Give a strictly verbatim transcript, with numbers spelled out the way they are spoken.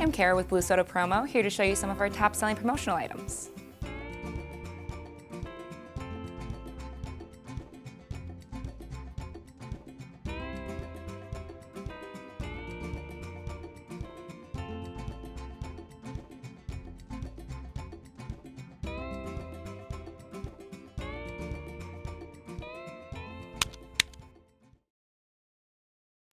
I'm Kara with Blue Soda Promo, here to show you some of our top selling promotional items.